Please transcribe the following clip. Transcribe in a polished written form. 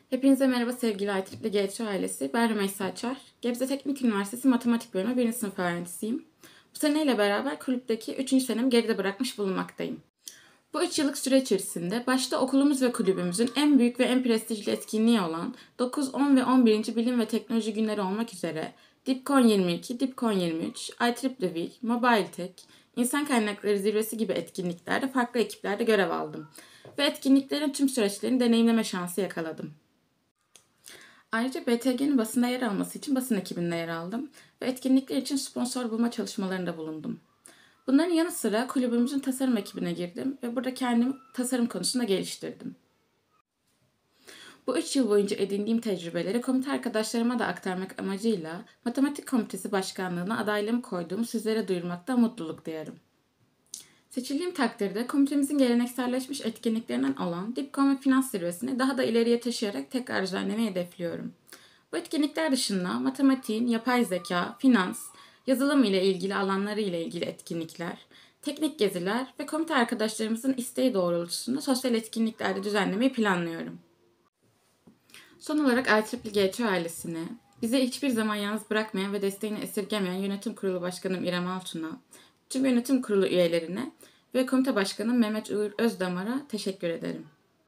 Hepinize merhaba sevgili IEEE GT ailesi. Ben Rümeysa Açar. Gebze Teknik Üniversitesi Matematik Bölümü 1. sınıf öğrencisiyim. Bu seneyle beraber kulüpteki 3. senemi geride bırakmış bulunmaktayım. Bu 3 yıllık süre içerisinde başta okulumuz ve kulübümüzün en büyük ve en prestijli etkinliği olan 9, 10 ve 11. Bilim ve Teknoloji Günleri olmak üzere DIPCON 22, DIPCON 23, IEEE, Mobile Tech, İnsan Kaynakları Zirvesi gibi etkinliklerde farklı ekiplerde görev aldım ve etkinliklerin tüm süreçlerini deneyimleme şansı yakaladım. Ayrıca BTG'nin basında yer alması için basın ekibinde yer aldım ve etkinlikler için sponsor bulma çalışmalarında bulundum. Bunların yanı sıra kulübümüzün tasarım ekibine girdim ve burada kendimi tasarım konusunda geliştirdim. Bu 3 yıl boyunca edindiğim tecrübeleri komite arkadaşlarıma da aktarmak amacıyla Matematik Komitesi Başkanlığı'na adaylığımı koyduğumu sizlere duyurmaktan mutluluk duyarım. Seçildiğim takdirde komitemizin gelenekselleşmiş etkinliklerinden olan DIPCON ve Finans Zirvesi'ni daha da ileriye taşıyarak tekrar düzenlemeyi hedefliyorum. Bu etkinlikler dışında matematiğin yapay zeka, finans, yazılım ile ilgili alanları ile ilgili etkinlikler, teknik geziler ve komite arkadaşlarımızın isteği doğrultusunda sosyal etkinliklerde düzenlemeyi planlıyorum. Son olarak IEEE GT ailesine, bizi hiçbir zaman yalnız bırakmayan ve desteğini esirgemeyen Yönetim Kurulu Başkanım İrem Altun'a, tüm yönetim kurulu üyelerine ve komite başkanım Mehmet Uğur Özdamar'a teşekkür ederim.